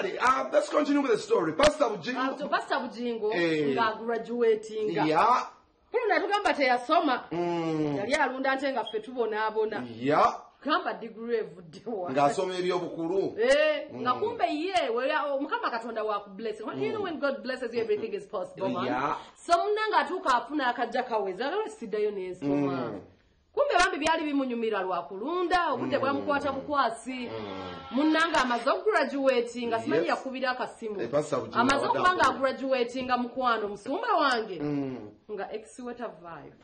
Let's continue with the story. Pastor Bugingo. So Pastor Bugingo nga graduating. Yeah. Kuna tugamba teyasoma. Yali alunda nte nga ffe tubonaabona. Yeah. Kamba degree evuddewa. Ngasoma ebyobukulu. Nga kumbe ye Mukama Katonda wa bless. When you know when God blesses you, everything is possible, man. Yeah. So munanga atuuka afuna akajja kaweza lero siddayo n'ensoma. Kumbe bambi byali bimunyumira lwa kulunda obudde bwamukwata bukwasi. Munnanga amaze graduating nga simanyi yakubira akasimu. Amaze okubanga graduating nga mukwano musumba wange. Nga ex-water vibe.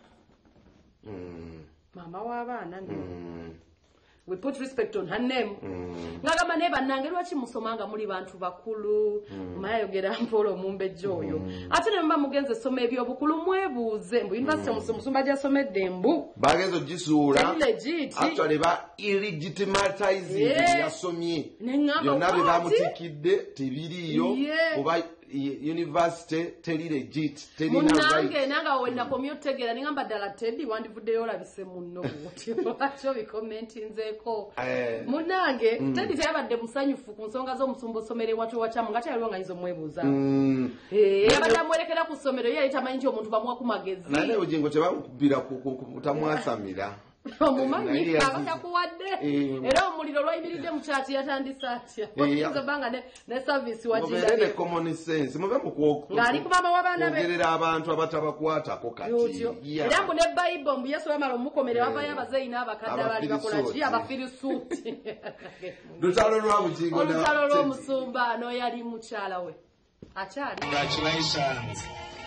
Mama w'abaana we put respect on her name. Ngagamba ne bannange lwaki musomanga muli bantu bakulu. Mayogera mpolo mumbe joyo. Ate ne mba mugenze soma ebyobukulu mwebuuze. Mbu university musumba gyasomedde mbu. Bagenzo gisuula. Actually ba illegitimatize yasomye. Yonna be bamutikidde tebiriyo. Oba university teri legit. Teri na right. Munange nanga wenda commute tegera ningamba dala teddy wandivuddeyo olabise munno. Wacho bikomentinze ko. Munange teddy tayabadde musanyufu ku nsonga z'omusumba osomere watu wachamu ngati yaliwo nga izo mwebuuza. Yabadde amwerekera ku ssomero ye tamanyi nti omuntu bamuwa ku magezi. Naye Bugingo tebamukubira kutamwasamira. Omumanyi abata kuwadde era omuliro lwayimiridde mu kyati yatandise atya oyinza banga ne service wagira ne common sense mube mukwoko ng'ali ku mama w'abaana be ogerera abantu abatabakwatako kati era mbu ne Bible mbu Yesu yamala omukomere wavayo abazeyi n'abakadde abaali bakola ki abafirisuuti lutalo lwa Bugingo olutalo lw'omusumba ano yali mukyala we akyali. Congratulations.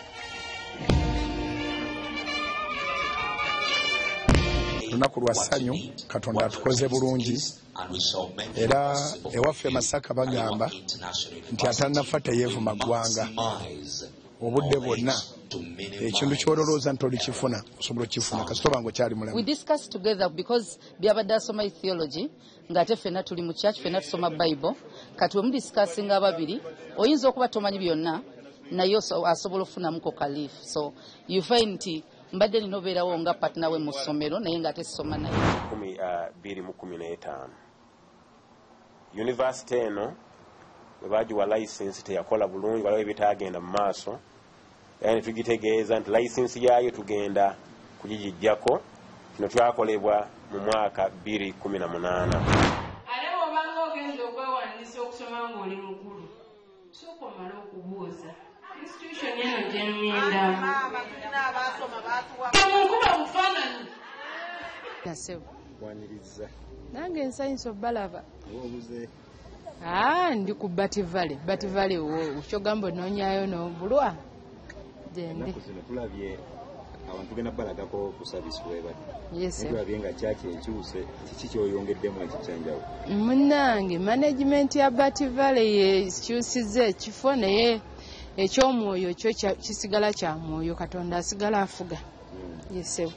Lunaku lwa ssanyu Katonda atukoze bulungi era ewaffe Masaka bagamba nti atannafa teyeevuma ggwanga obudde bwonna ekintu ky'olowooza nti olikifuna osobola okifuna kasita oba ng'okyali mulamu. We discuss together because byabadde asoma theology ng'ate ffenna tuli mu church ffenna tusoma Bible kati we mudiscussinga ababiri oyinza okuba tomanyi byonna naye asobola okufunamuko kalifu so you find nti mbadde nina obeerawo nga partner we mu ssomero naye nga tesoma naye 2015 university eno bwe bagiwa license teyakola bulungi waliwo ebitagenda mu maaso era ne tugitegeeza nti license yaayo tugenda kugigijjako kino twakolebwa mu mwaka 2018. ate bw'obanga ogenza okwewandiisa okusoma ng'oli mukulu sooka omale okubuuza institution eno gyengenda munkuba bufaananyi waniriza nange nsanyusa obbalaba obuze ndi ku bativale kyogamba ononyayo n'obulwa gende tulabye abantu genda balagako ku service webali tulabye nga kyaki enkyuse kiki kyoyongeddemu ekikyanjawo munnange management ya bativale yekyusizza ekifo naye ekyomwoyo kyo kisigala kya mwoyo Katonda asigala afuga yesewo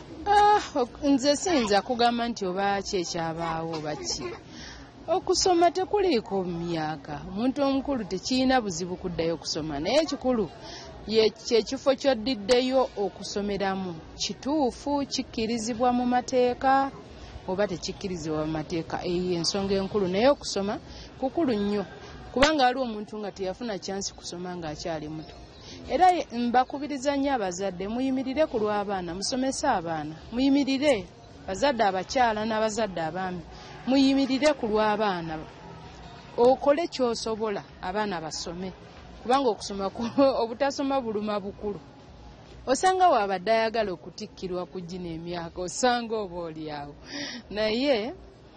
nze siyinza kugamba nti oba ki ekyabaawo oba ki okusoma tekuliiko mu myaka omuntu omukulu tekirina buzibu kuddayo okusoma naye ekikulu kyekifo ky'oddiddeyo okusomeramu kituufu kikkirizibwa mu mateeka oba tekikkirizibwa mu mateeka eyo ensonga enkulu naye okusoma kukulu nnyo kubanga waliwo omuntu nga teyafuna chansi kusoma ng'akyali muto era mbakubiriza nnyo abazadde muyimirire ku lw'abaana musomese abaana muyimirire bazadde abakyala n'abazadde abaami muyimirire ku lw'abaana okole ky'osobola abaana basome kubanga okusoma obutasoma buluma bukulu osanga waabadde ayagala okutikkirwa ku gino emyaka osanga oba oli awo naye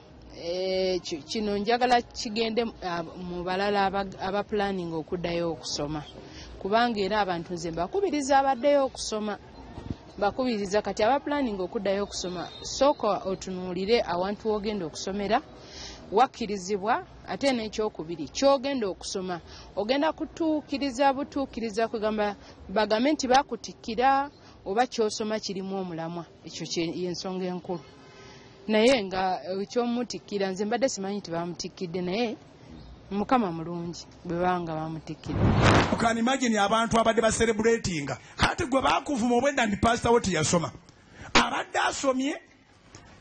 kino njagala kigende mu balala aba planning okuddayo okusoma kubanga era abantu nze mbakubiriza abaddeyo okusoma bakubiriza kati aba planning okuddayo okusoma sooka otunuulire awantu wogenda okusomera wakkirizibwa ate n'ekyokubiri kyogenda okusoma ogenda kutuukiriza butuukiriza kugamba bagambe nti bakutikkira oba kyosoma kirimu omulamwa ekyo yensonga enkulu naye nga ekyomutikkira nze mbadde simanyi nti bamutikkidde naye Mukama mulungi bwe banga bamutikkira. Can imagine abantu abadde ba celebrating ate gwe bakuvuma obwenda ndi pastor woti yasoma abadde asomye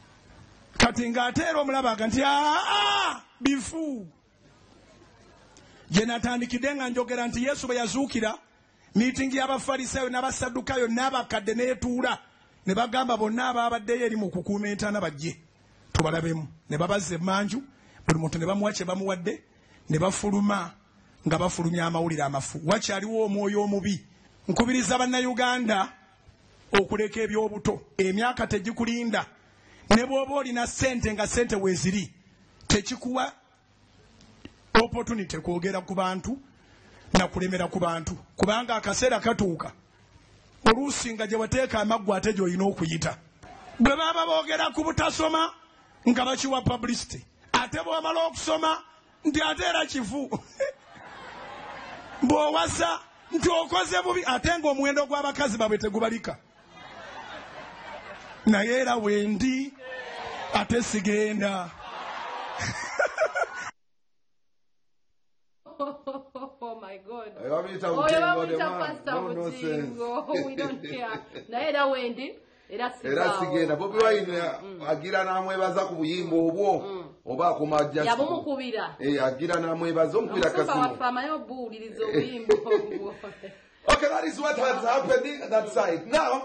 kati ng'ateera omulabaga nti bifu gye natandikidde nga njogera nti Yesu bwe yazuukira miitingi y'Abafalisaayo n'Abasaddukayo n'abakadde n'etuula ne bagamba bonna abaabaddeyo eri mu kukuuma entaana bajje tubalabemu. Ne babazza emmanju, buli muntu ne bamuwa kye bamuwadde, ne bafuluma nga bafulumya amawulire amafu. Wakyaliwo omwoyo omubi. Nkubiriza bannayuganda okuleka ebyobuto. Emyaka tegikulinda. Ne bw'oba olina ssente nga ssente weeziri, tekikuwa opportunity kwogera ku bantu na kulemera ku bantu, kubanga akaseera katuuka oluusi nga gye wateeka amaggwa ate gy'olina okuyita. Bwe baba boogera ku butasoma nga bakiwa publicity, ate bw'omala okusoma nti ate era kifu bw'owasa nti okoze bubi, ate ng'omuwendo gw'abakazi babwe tegubalika. Naye era wendi ate sigenda. Oh my God. Bugingo. We don't care. Naye era wendi era sigenda. Bobi Wine agira n'amwebaza ku buyimba obwo oba akumajja. Yabumukubira. Agira n'amwebaza omukubira kasimu. Wafamayo buuliriza obuyimba obwo. Okay, that is what has happened that side. Now